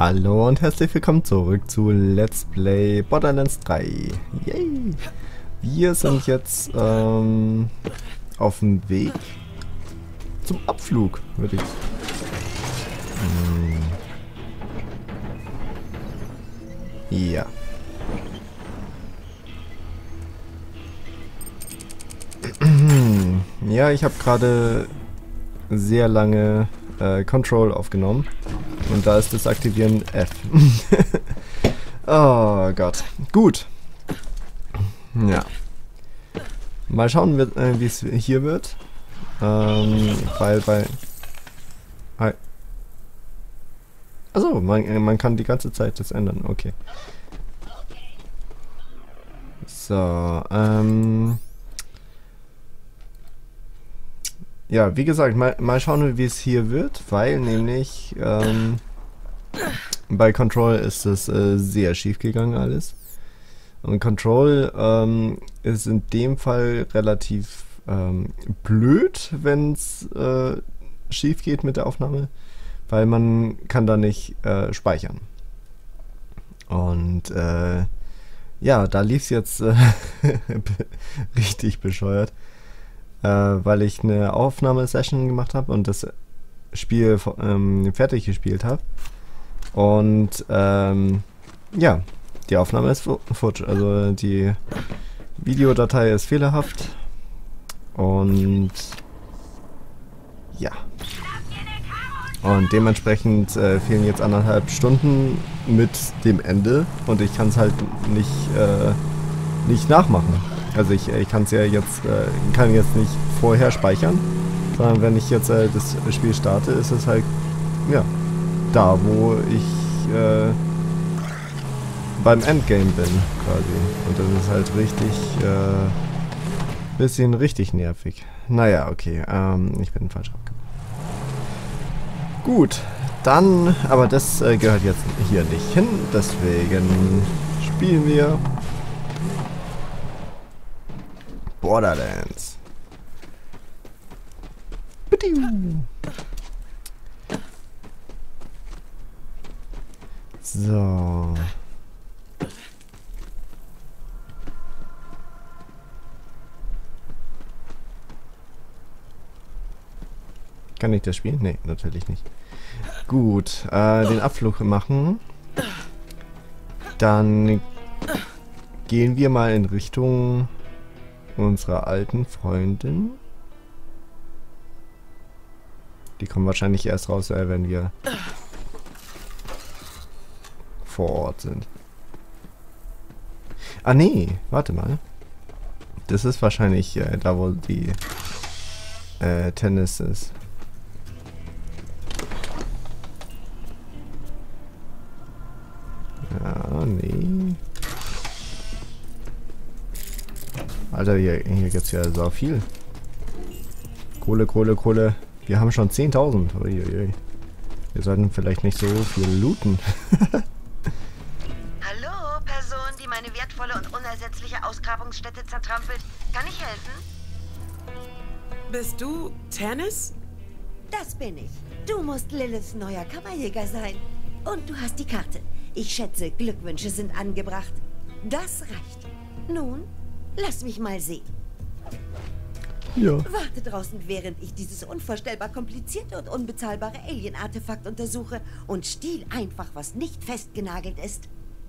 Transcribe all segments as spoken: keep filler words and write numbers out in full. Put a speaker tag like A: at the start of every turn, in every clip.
A: Hallo und herzlich willkommen zurück zu Let's Play Borderlands drei. Yay! Wir sind jetzt ähm, auf dem Weg zum Abflug, würde ich. Hm. Ja. Ja, ich habe gerade sehr lange äh, Control aufgenommen. Und da ist das Aktivieren F. Oh Gott. Gut. Ja. Mal schauen, äh, wie es hier wird. Ähm, weil bei... Achso, man, man kann die ganze Zeit das ändern. Okay. So, ähm... Ja, wie gesagt, mal, mal schauen, wie es hier wird, weil nämlich ähm, bei Control ist es äh, sehr schief gegangen alles. Und Control ähm, ist in dem Fall relativ ähm, blöd, wenn es äh, schief geht mit der Aufnahme, weil man kann da nicht äh, speichern. Und äh, ja, da lief es jetzt äh, richtig bescheuert. Weil ich eine Aufnahmesession gemacht habe und das Spiel ähm, fertig gespielt habe. Und ähm, ja, die Aufnahme ist futsch. Also die Videodatei ist fehlerhaft. Und ja. Und dementsprechend äh, fehlen jetzt anderthalb Stunden mit dem Ende. Und ich kann es halt nicht, äh, nicht nachmachen. Also ich, ich kann es ja jetzt, äh, kann jetzt nicht vorher speichern, sondern wenn ich jetzt äh, das Spiel starte, ist es halt, ja, da wo ich äh, beim Endgame bin, quasi. Und das ist halt richtig, äh, bisschen richtig nervig. Naja, okay, ähm, ich bin falsch abgekommen. Gut, dann, aber das äh, gehört jetzt hier nicht hin, deswegen spielen wir Borderlands. So. Kann ich das spielen? Nee, natürlich nicht. Gut, äh, den Abflug machen. Dann gehen wir mal in Richtung unserer alten Freundin. Die kommen wahrscheinlich erst raus, äh, wenn wir vor Ort sind. Ah nee, warte mal. Das ist wahrscheinlich äh, da, wo die äh, Tennis ist. Ja, nee. Alter, hier, hier gibt es ja so viel. Kohle, Kohle, Kohle. Wir haben schon zehntausend. Uiuiui. Wir sollten vielleicht nicht so viel looten.
B: Hallo, Person, die meine wertvolle und unersetzliche Ausgrabungsstätte zertrampelt. Kann ich helfen?
C: Bist du Tennis?
D: Das bin ich. Du musst Liliths neuer Kammerjäger sein. Und du hast die Karte. Ich schätze, Glückwünsche sind angebracht. Das reicht. Nun, lass mich mal sehen.
A: Ja.
D: Warte draußen, während ich dieses unvorstellbar komplizierte und unbezahlbare Alien-Artefakt untersuche und stiehl einfach, was nicht festgenagelt ist.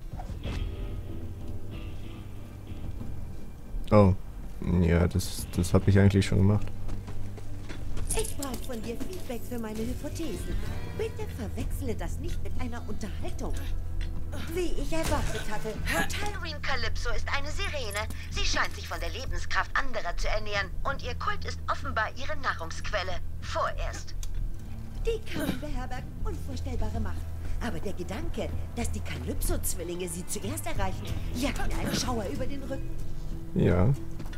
A: Oh. Ja, das, das habe ich eigentlich schon gemacht.
D: Ich brauche von dir Feedback für meine Hypothesen. Bitte verwechsle das nicht mit einer Unterhaltung. Wie ich erwartet hatte.
B: Tyreen Calypso ist eine Sirene. Sie scheint sich von der Lebenskraft anderer zu ernähren. Und ihr Kult ist offenbar ihre Nahrungsquelle. Vorerst.
D: Die Kammern beherbergen unvorstellbare Macht. Aber der Gedanke, dass die Calypso-Zwillinge sie zuerst erreichen, jagt mir einen Schauer über den Rücken.
A: Ja.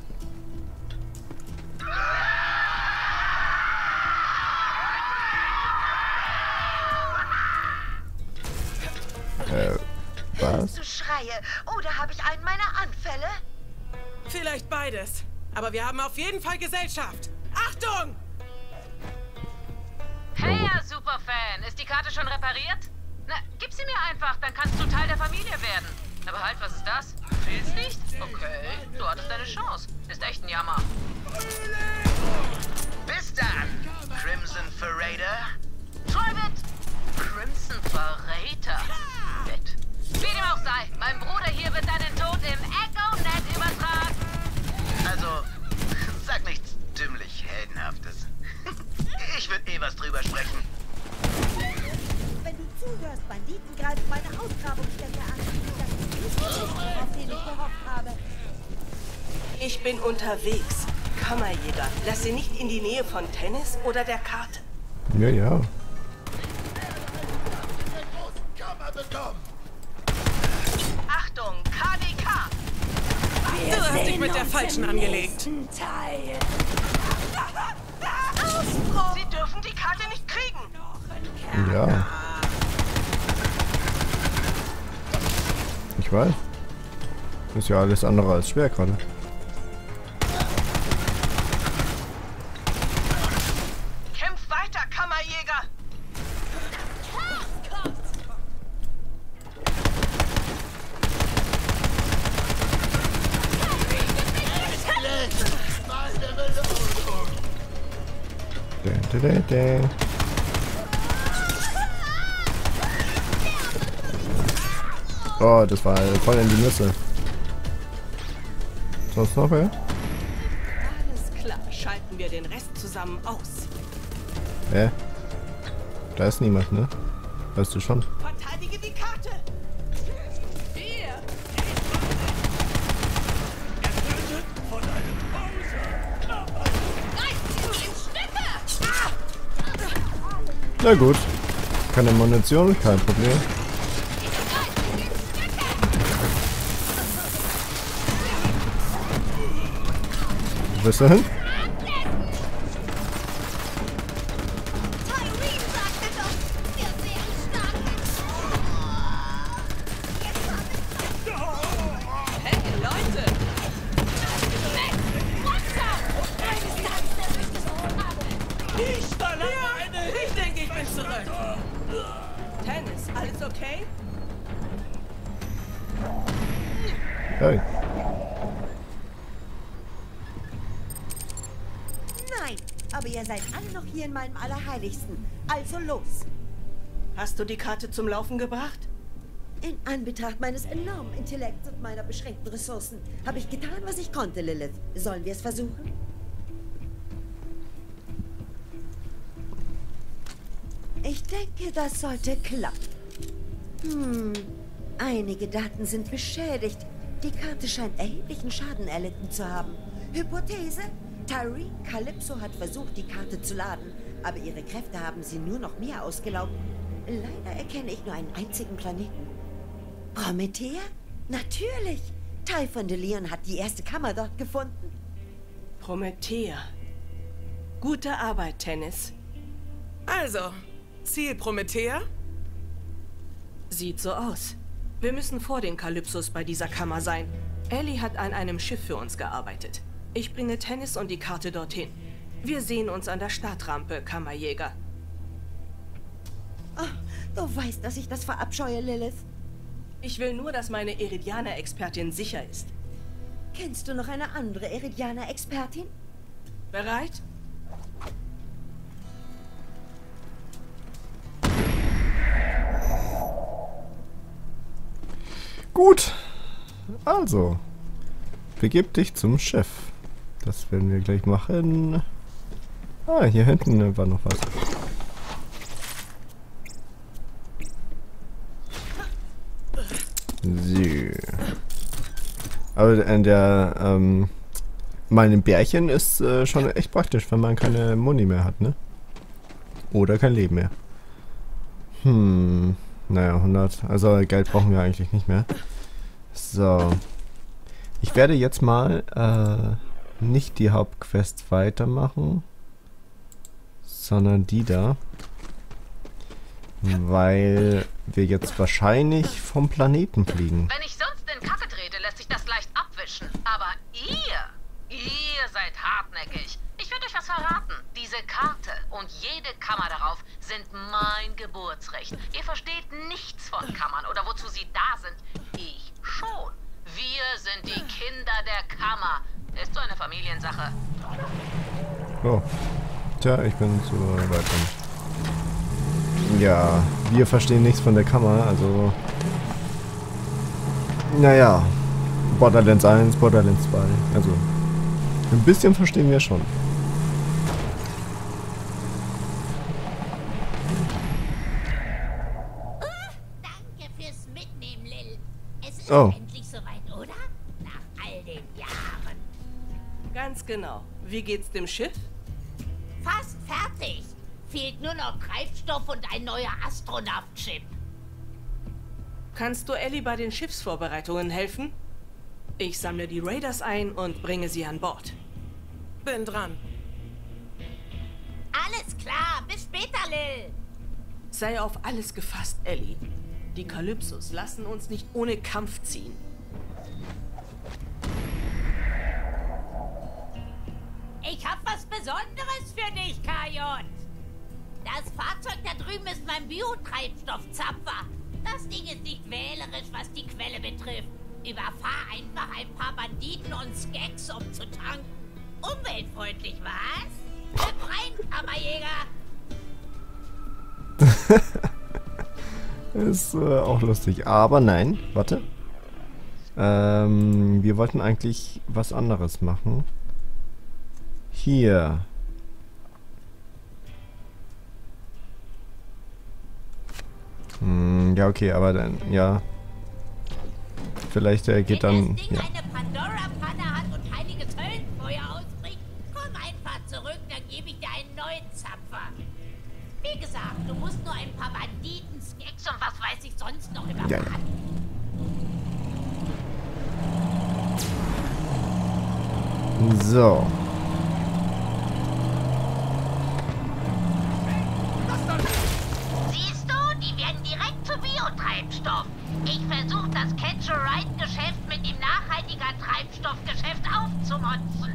A: Äh, was?
B: Du Schreie. Oder habe ich einen meiner Anfälle?
C: Vielleicht beides. Aber wir haben auf jeden Fall Gesellschaft. Achtung!
E: Hey, Superfan. Ist die Karte schon repariert? Na, gib sie mir einfach, dann kannst du Teil der Familie werden. Aber halt, was ist das? Willst nicht? Okay, du hattest deine Chance. Ist echt ein Jammer.
F: Bis dann, Crimson Verräter.
E: Private Crimson Verräter. Fett. Wie dem auch sei, mein Bruder hier wird deinen Tod im Echo-Net übertragen.
F: Also, sag nichts dümmlich Heldenhaftes. Ich würde eh was drüber sprechen.
D: Wenn du zuhörst, Banditen greifen meine Ausgrabungsstätte an. Das ist nicht der Richter, auf den ich gehofft habe.
G: Ich bin unterwegs. Kammerjäger, lass sie nicht in die Nähe von Tennis oder der Karte.
A: Ja, ja.
E: Achtung, K D K.
C: Du hast dich mit der Falschen angelegt.
G: Sie dürfen die Karte nicht kriegen.
A: Ja. Ich weiß. Ist ja alles andere als schwer gerade.
G: Kämpf weiter, Kammerjäger.
A: Da, da, da, da. Oh, das war voll in die Nüsse. Sonst noch wer?
G: Alles klar, schalten wir den Rest zusammen aus.
A: Hä? Da ist niemand, ne? Weißt du schon.
G: Verteidige die Karte.
A: Na gut. Keine Munition, kein Problem. Wo bist du hin?
G: Hey, Leute!
C: Ich denke, ich bin zurück.
G: Tennis, alles okay?
A: Hey.
D: Nein, aber ihr seid alle noch hier in meinem Allerheiligsten. Also los.
G: Hast du die Karte zum Laufen gebracht?
D: In Anbetracht meines enormen Intellekts und meiner beschränkten Ressourcen habe ich getan, was ich konnte, Lilith. Sollen wir es versuchen? Ich denke, das sollte klappen. Hm, einige Daten sind beschädigt. Die Karte scheint erheblichen Schaden erlitten zu haben. Hypothese? Tyree Calypso hat versucht, die Karte zu laden, aber ihre Kräfte haben sie nur noch mehr ausgelaugt. Leider erkenne ich nur einen einzigen Planeten. Promethea? Natürlich! Typhon de Leon hat die erste Kammer dort gefunden.
G: Promethea. Gute Arbeit, Tennis.
C: Also, Ziel Promethea?
G: Sieht so aus. Wir müssen vor den Kalypsos bei dieser Kammer sein. Ellie hat an einem Schiff für uns gearbeitet. Ich bringe Tennis und die Karte dorthin. Wir sehen uns an der Startrampe, Kammerjäger.
D: Oh, du weißt, dass ich das verabscheue, Lilith.
G: Ich will nur, dass meine Eridianer-Expertin sicher ist.
D: Kennst du noch eine andere Eridianer-Expertin?
G: Bereit?
A: Gut. Also. Begib dich zum Schiff. Das werden wir gleich machen. Ah, hier hinten war noch was. So. Aber in der, ähm, meinem Bärchen ist äh, schon echt praktisch, wenn man keine Muni mehr hat, ne? Oder kein Leben mehr. Hm. Naja, hundert. Also Geld brauchen wir eigentlich nicht mehr. So. Ich werde jetzt mal äh, nicht die Hauptquest weitermachen, sondern die da. Weil wir jetzt wahrscheinlich vom Planeten fliegen.
E: Wenn ich sonst in Kacke trete, lässt sich das leicht abwischen. Aber ihr, ihr seid hartnäckig. Ich würde euch was verraten. Diese Karte und jede Kammer darauf sind mein Geburtsrecht. Ihr versteht nichts von Kammern oder wozu sie da sind. Ich schon. Wir sind die Kinder der Kammer. Ist so eine Familiensache.
A: Oh. Tja, ich bin zu weit dran. Ja, wir verstehen nichts von der Kammer, also... Naja. Borderlands eins, Borderlands zwei. Also, ein bisschen verstehen wir schon.
H: Danke fürs Mitnehmen, Lil. Es ist
G: Oh.
H: endlich soweit, oder? Nach all den Jahren.
G: Ganz genau. Wie geht's dem Schiff?
H: Fast fertig. Fehlt nur noch Treibstoff und ein neuer Astronaut-Chip.
G: Kannst du Ellie bei den Schiffsvorbereitungen helfen? Ich sammle die Raiders ein und bringe sie an Bord.
C: Bin dran.
H: Alles klar, bis später, Lil.
G: Sei auf alles gefasst, Ellie. Die Kalypsos lassen uns nicht ohne Kampf ziehen.
H: Ich hab was Besonderes für dich, K J. Das Fahrzeug da drüben ist mein Biotreibstoffzapfer. Das Ding ist nicht wählerisch, was die Quelle betrifft. Überfahr einfach ein paar Banditen und Skeks, um zu tanken. Umweltfreundlich, was? Hüpf rein, Kammerjäger!
A: Ist äh, auch lustig. Aber nein, warte. Ähm, wir wollten eigentlich was anderes machen. Hier. Hm, ja, okay, aber dann, ja. Vielleicht äh, geht dann...
H: Wenn das Ding
A: Ja.
H: eine Pandora-Panne hat und heiliges Höllenfeuer ausbricht, komm einfach zurück, dann gebe ich dir einen neuen Zapfer. Wie gesagt, du musst nur ein paar Banditen, Skeks und was weiß ich sonst noch überfahren.
A: Ja, ja. So.
H: Siehst du, die werden direkt zu Biotreibstoff. Ich versuche das Catch-a-Ride-Geschäft mit dem nachhaltiger Treibstoffgeschäft aufzumotzen.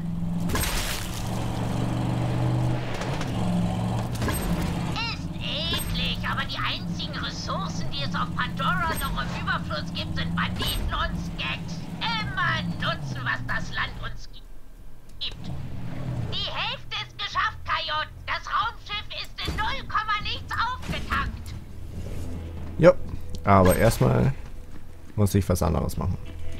H: Ist eklig, aber die einzigen Ressourcen, die es auf Pandora noch im Überfluss gibt, sind Banditen und Skeks. Immer nutzen, was das Land uns gi- gibt. Die Hälfte ist geschafft, K J. Das Raumschiff ist in null Komma nichts aufgetankt.
A: Ja, aber erstmal muss ich was anderes machen.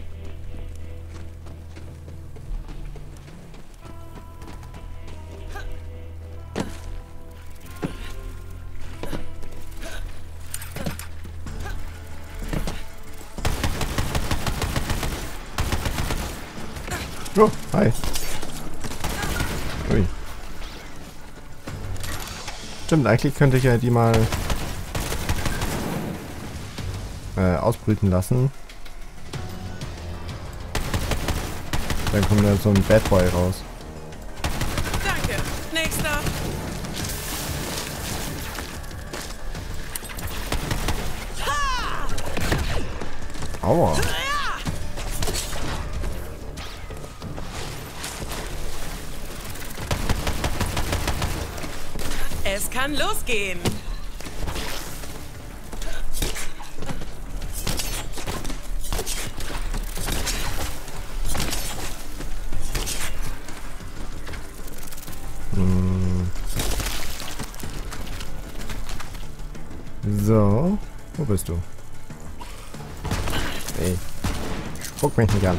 A: Oh, hi. Ui. Stimmt, eigentlich könnte ich ja die mal äh, ausbrüten lassen. Dann kommt da so ein Bad Boy raus.
C: Danke. Nächster.
A: Aua.
C: Es kann losgehen.
A: Hm. So, wo bist du? Ey, spuck mich nicht an.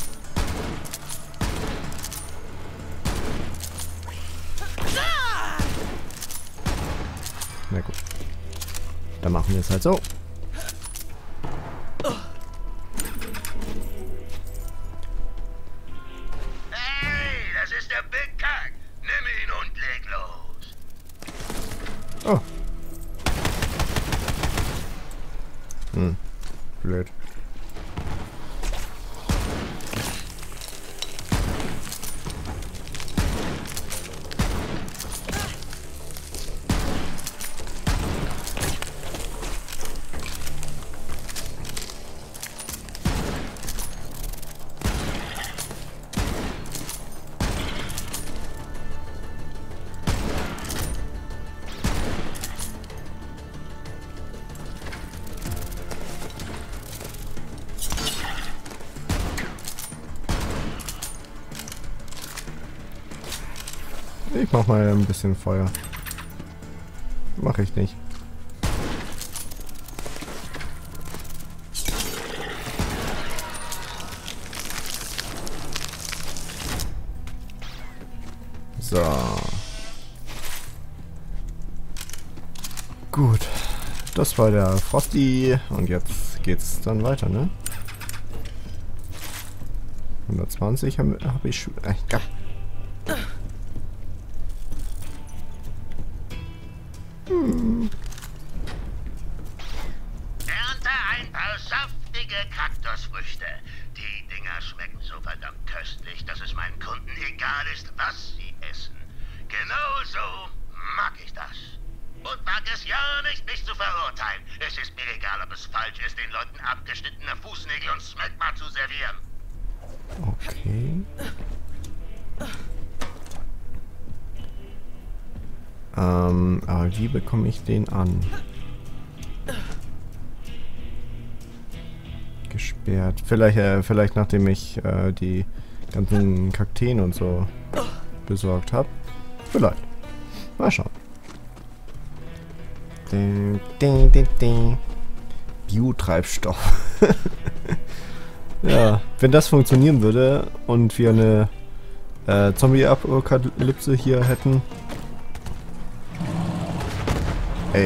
A: Na gut. Dann machen wir es halt so.
F: Hey, das ist der Big Kang. Nimm ihn und leg los.
A: Oh. Hm. Blöd. Ich mach mal ein bisschen Feuer. Mach ich nicht. So. Gut. Das war der Frosty. Und jetzt geht's dann weiter, ne? hundertzwanzig habe hab ich schon. Äh, ja. Hm.
F: Ernte ein paar saftige Kaktusfrüchte. Die Dinger schmecken so verdammt köstlich, dass es meinen Kunden egal ist, was sie essen. Genau so mag ich das. Und mag es ja nicht, mich zu verurteilen. Es ist mir egal, ob es falsch ist, den Leuten abgeschnittene Fußnägel und Smegma zu servieren.
A: Okay. Ähm, aber wie bekomme ich den an? Gesperrt. Vielleicht, äh, vielleicht nachdem ich äh, die ganzen Kakteen und so besorgt habe. Vielleicht. Mal schauen. Ding, ding, ding, ding. Biotreibstoff. Ja, wenn das funktionieren würde und wir eine äh, Zombie-Apokalypse hier hätten. Ey.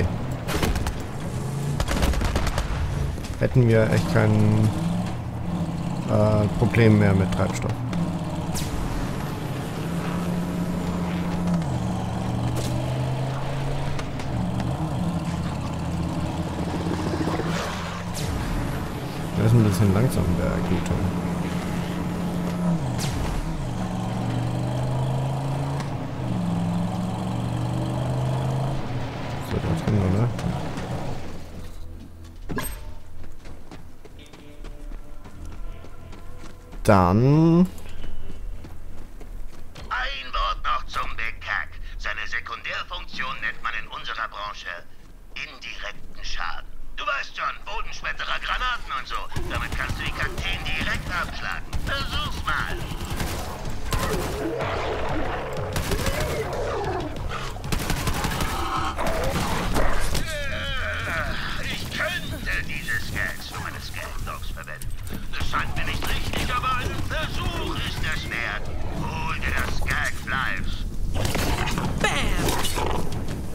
A: Hätten wir echt kein äh, Problem mehr mit Treibstoff. Der ist ein bisschen langsam, der Gito. So, da drin, oder? Dann...
F: Ein Wort noch zum Big Cack. Seine Sekundärfunktion nennt man in unserer Branche indirekten Schaden. Du weißt schon, Bodenschmetterer, Granaten und so. Damit kannst du die Kakteen direkt abschlagen. Versuch's mal. Ich könnte diese Scans für meine Scan-Dogs verwenden. Das scheint mir nicht richtig, aber ein Versuch ist es wert. Hol dir das Skag-Fleisch.
C: Bam!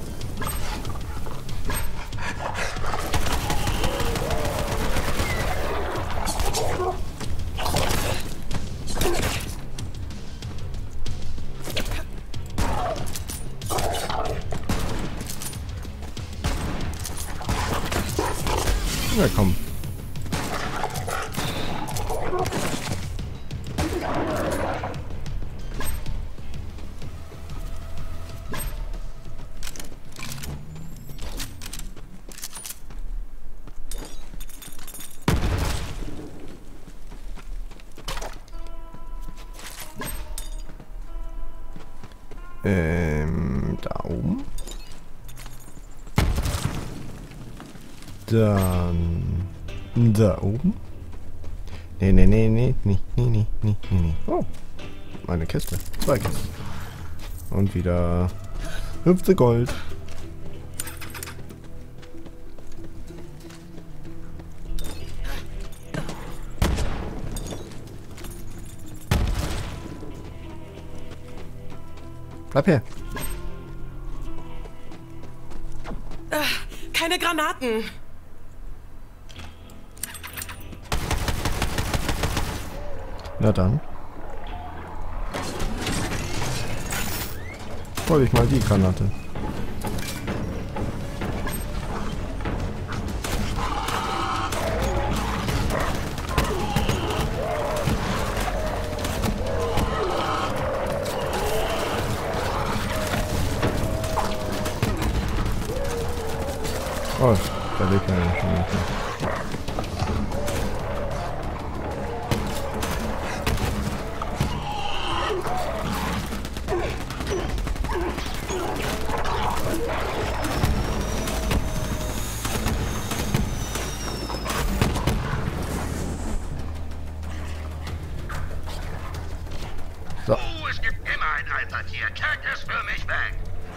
A: Ja, komm. Ähm, da oben. Dann da oben. Nee, nee, nee, nee, nee, nee, nee, nee, nee. Oh, meine Kiste. Zwei Kisten. Und wieder hüpfte Gold. Bleib her.
C: Keine Granaten.
A: Na dann. Hol ich mal die Granate. Oh, da liegt er schon nicht mehr. So.
F: Oh, es gibt immer mein Alpha-Tier. Krieg es für mich weg!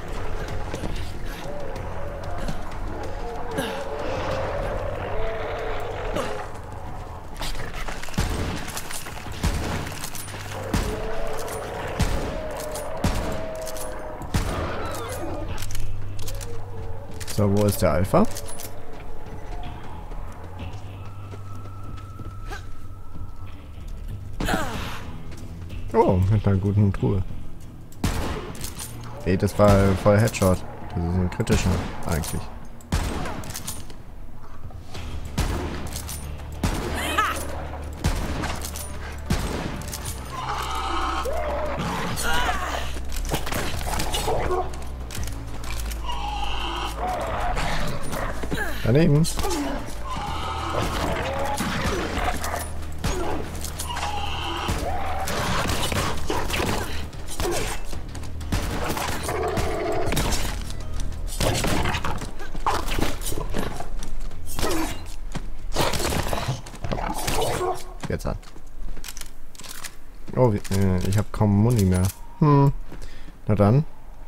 A: So, wo ist der Alpha? Oh, mit einer guten Truhe. Ey, das war voll Headshot. Das ist ein kritischer, eigentlich. Daneben. Jetzt an. Oh, äh, ich habe kaum Muni mehr. Hm. Na dann.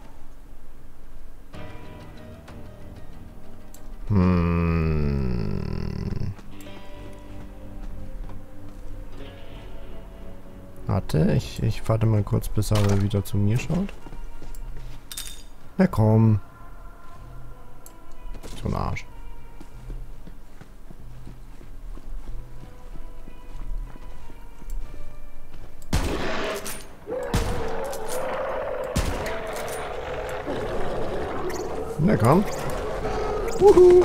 A: Hm. Warte, ich, ich warte mal kurz, bis er wieder zu mir schaut. Na komm. So ein Arsch. Na komm. Wuhu.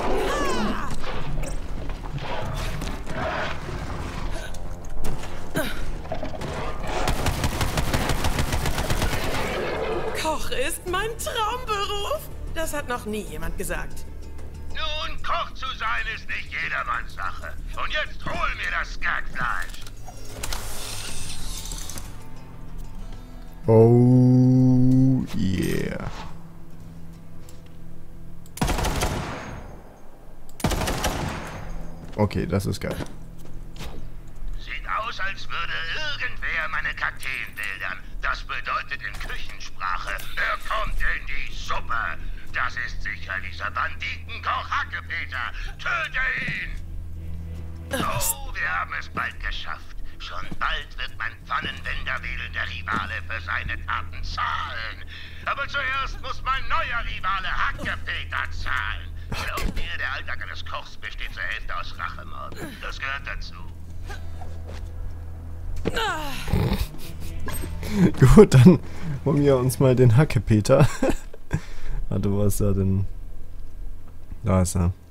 C: Koch ist mein Traumberuf. Das hat noch nie jemand gesagt.
F: Nun, Koch zu sein ist nicht jedermanns Sache. Und jetzt hol mir das Skagfleisch.
A: Oh yeah. Okay, das ist geil.
F: Sieht aus, als würde irgendwer meine Kakteen wildern. Das bedeutet in Küchensprache, er kommt in die Suppe. Das ist sicher dieser Banditenkoch Hackepeter. Töte ihn! Oh, wir haben es bald geschafft. Schon bald wird mein Pfannenwender wählender Rivale für seine Taten zahlen. Aber zuerst muss mein neuer Rivale Hackepeter zahlen. Glaub mir, der Alltag eines Kochs besteht zur Hälfte aus Rachemorden. Das gehört dazu.
A: Gut, dann holen wir uns mal den Hackepeter. Warte, wo ist er denn? Da ist er.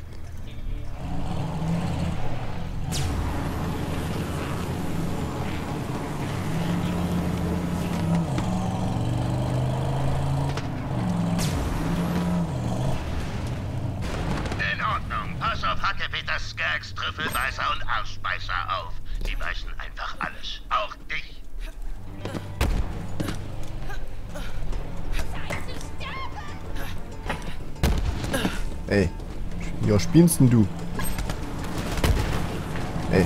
F: Pass auf Hackepeters, Skags, Trüffelbeißer und Arschbeißer auf. Die beißen einfach alles. Auch dich.
A: Ey, ja, spinnst denn du? Ey.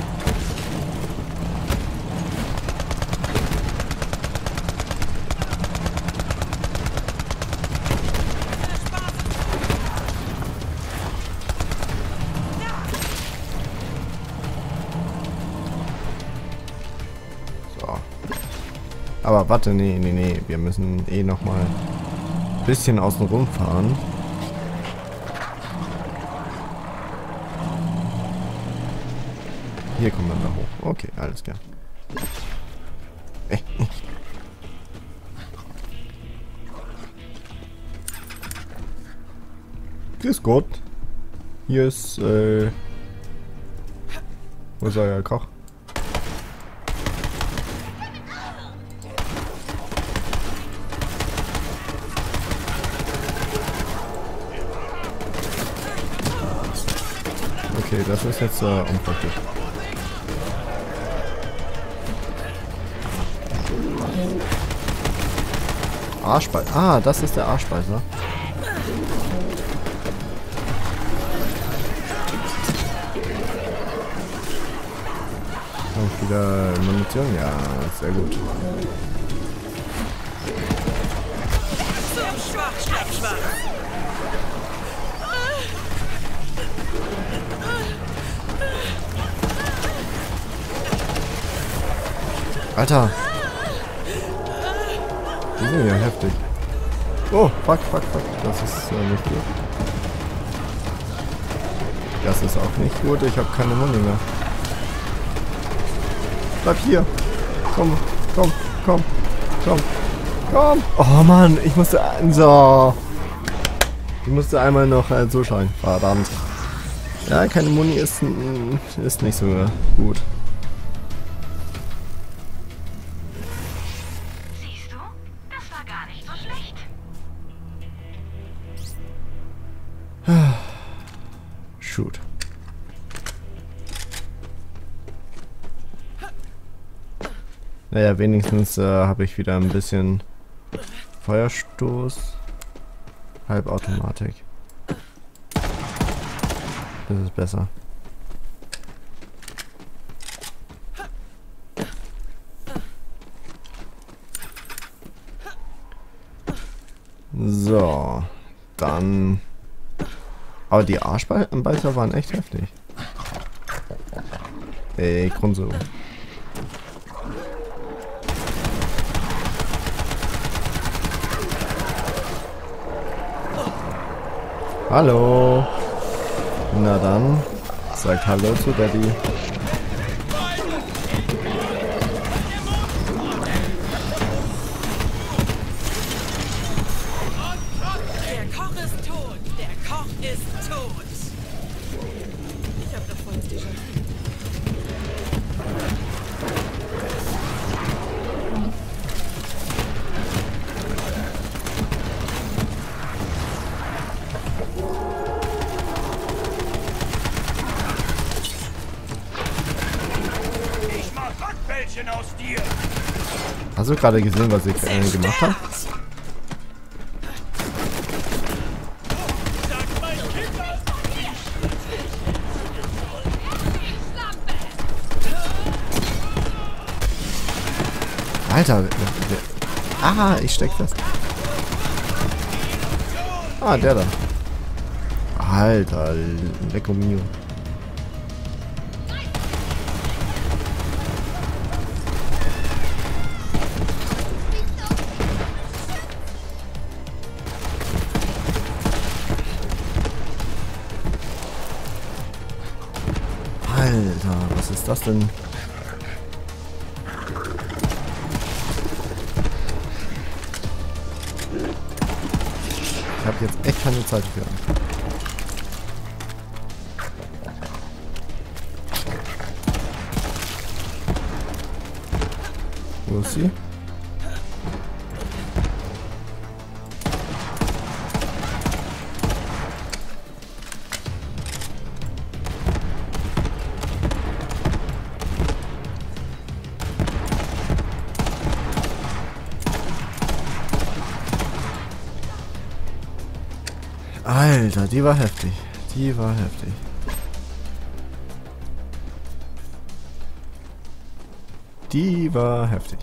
A: Aber warte, nee, nee, nee. Wir müssen eh nochmal ein bisschen außen rum fahren. Hier kommen wir da hoch. Okay, alles klar. Äh, äh. Grüß Gott. Hier ist, äh... wo ist euer Koch? Okay, das ist jetzt äh, unpraktisch. Arschbeißer. Ah, das ist der Arschbeißer. Und wieder Munition? Ja, sehr gut.
C: was.
A: Alter. Die sind ja heftig. Oh, fuck, fuck, fuck. Das ist äh, nicht gut. Das ist auch nicht gut. Ich habe keine Muni mehr. Bleib hier. Komm, komm, komm, komm, komm. Oh Mann, ich musste... So. Ich musste einmal noch äh, zuschlagen. Verdammt. Ja, keine Muni ist, ist nicht so gut.
E: Siehst du? Das war gar nicht so schlecht.
A: Shoot. Naja, wenigstens äh, habe ich wieder ein bisschen Feuerstoß. Halbautomatik. Das ist besser. So. Dann... Aber die Arschbeißer waren echt heftig. Ey, Grundso. Hallo. Na dann, sagt Hallo zu Daddy.
C: Der Koch ist tot. Der Koch ist tot. Ich hab doch voll das Déjà-vu.
F: Aus dir.
A: Hast du gerade gesehen, was ich äh, gemacht habe? Alter, der, der, ah, ich steck fest. Ah, der da. Alter, Lecco mio. Alter, was ist das denn? Ich habe jetzt echt keine Zeit für. Wo ist sie? Alter, die war heftig. Die war heftig. Die war heftig.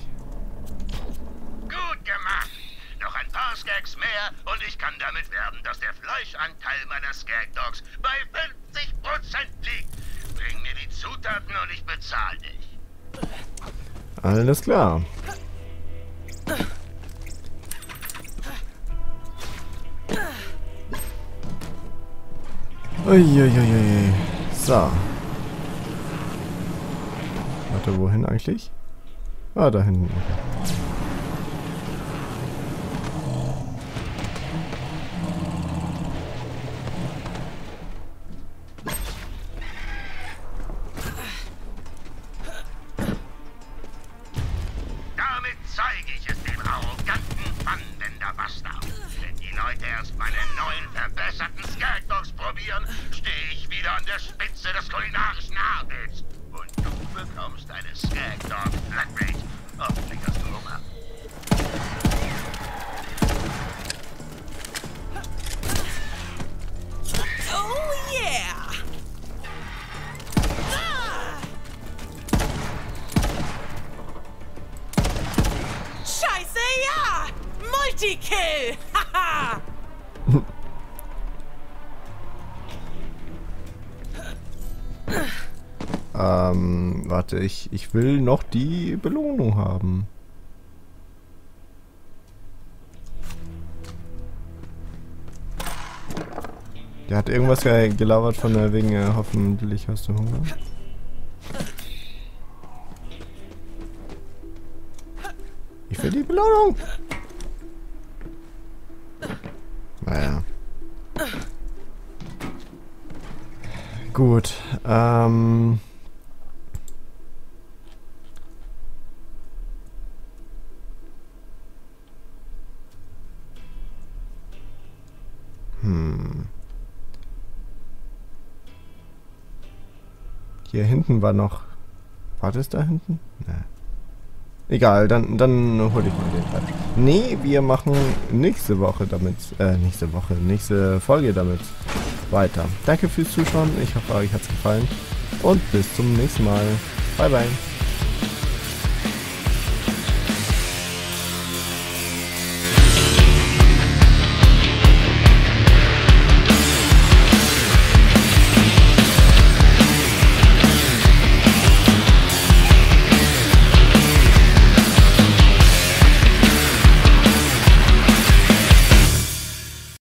F: Gut gemacht. Noch ein paar Skags mehr und ich kann damit werben, dass der Fleischanteil meiner Skag Dogs bei fünfzig Prozent liegt. Bring mir die Zutaten und ich bezahle dich.
A: Alles klar. Uiuiui. So. Warte, wohin eigentlich? Ah, da hinten.
F: Damit zeige ich es dem arroganten Pfannenwender-Bastard. Wenn die Leute erst meine neuen, verbesserten Skag Dogs probieren, stehe ich wieder an der Spitze des kulinarischen Adels. Und du bekommst eine Skag Dog Flatrate. Hoffentlich hast du Hunger.
C: Oh yeah! Ah! Scheiße, ja! Multikill! Haha!
A: Ähm, warte, ich, ich will noch die Belohnung haben. Der hat irgendwas gelabert von der wegen, äh, hoffentlich hast du Hunger. Ich will die Belohnung. Naja. Gut, ähm... Hm... Hier hinten war noch... War das da hinten? Nee. Egal, dann, dann hol ich mal den Teil. Nee, wir machen nächste Woche damit, äh, nächste Woche, nächste Folge damit weiter. Danke fürs Zuschauen, ich hoffe, euch hat's gefallen und bis zum nächsten Mal. Bye, bye.